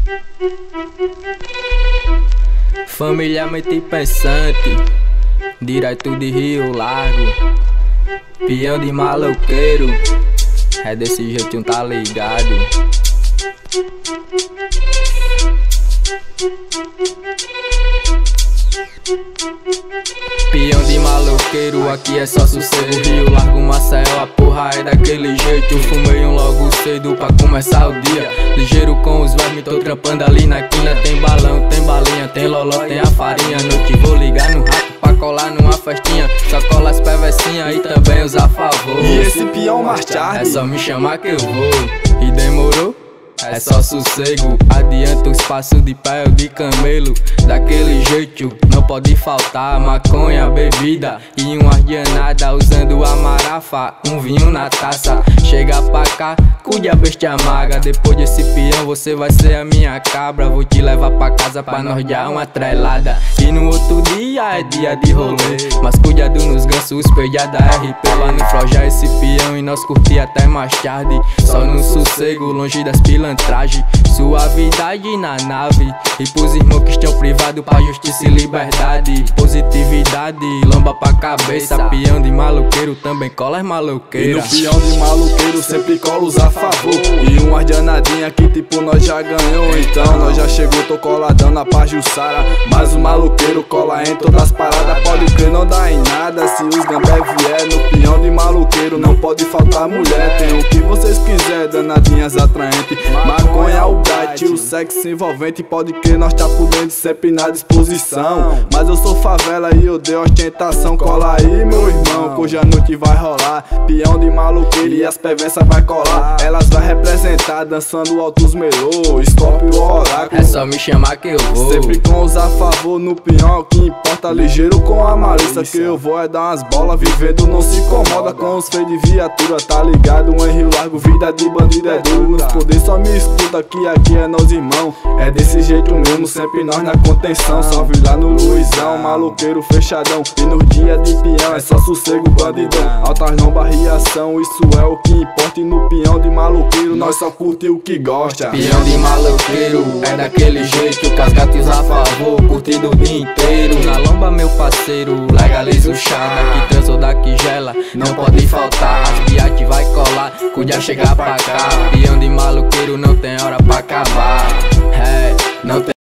Familiarmente pensante, direto de Rio Largo, peão de maloqueiro, é desse jeitinho, tá ligado? Peão de maloqueiro, aqui é só sossego. Rio Largo, Maceió, a porra é daquele jeito. Fumei logo cedo pra começar o dia. Ligeiro com os vermes, tô trampando ali na quina. Tem balão, tem balinha, tem loló, tem a farinha. Noite vou ligar no rato pra colar numa festinha. Só cola as pevecinhas e também os a favor. E esse peão marchar, é só me chamar que eu vou. E demorou? É só sossego, adianta os passos de pé ou de camelo. Daquele jeito, não pode faltar maconha, bebida e uma ardianada. Usando a marafa, um vinho na taça. Chega pra cá, cuide a bestia magra. Depois desse peão você vai ser a minha cabra. Vou te levar pra casa pra nós dar uma trelada. E no outro dia é dia de rolê, mas cuidado nos gansos, pedrada RP. Lá no Frojá esse peão e nós curtir até mais tarde. Só no sossego, longe das pilantragem. Suavidade na nave e pros irmãos que estão privados pra justiça e liberdade. Positividade, lomba pra cabeça. Peão de maloqueiro também cola as maloqueiras. E no peão de maloqueiro sempre cola os a favor. E uma ardianadinha que tipo nós já ganhou. Então nós já chegou, tô coladão na Pajuçara. Mas o maloqueiro cola em todas as paradas. Pode crer, não dá em nada se os gambé vier. No peão de maloqueiro não pode faltar mulher. Tem o que vocês quiser, danadinhas atraentes. Maconha, o bright, o sexo envolvente. Pode crer, nós tá por dentro sempre na disposição. Mas eu sou favela e eu dei ostentação. Cola aí meu irmão, que hoje a noite vai rolar. Peão de maloqueiro e as perversas vai colar. Elas vai representar dançando altos melô, Scorpio oráculo. É só me chamar que eu vou. Sempre com os a favor no peão, o que importa ligeiro com a malícia. Que eu vou é dar umas bolas, vivendo não se incomoda com os feios de viatura, tá ligado? Um Rio Largo, vida de bandido é duro. Nos poder só me escuta que aqui é nós irmão. É desse jeito mesmo, sempre nós na contenção. Salve lá no Luizão, maloqueiro fechadão. E nos dias de peão é só sossego, bandidão. Altas não barriação, isso é o que importa. E no peão de maloqueiro nós só curte o que gosta. Peão de maloqueiro é daquele jeito, com as gatas a favor, curtindo o dia inteiro. Na lomba meu parceiro, legaliza o chá. Daqui transa ou daqui gela, não pode faltar. As biate vai colar, cuida chegar pra cá. Peão de maloqueiro não tem hora pra acabar. É, não tem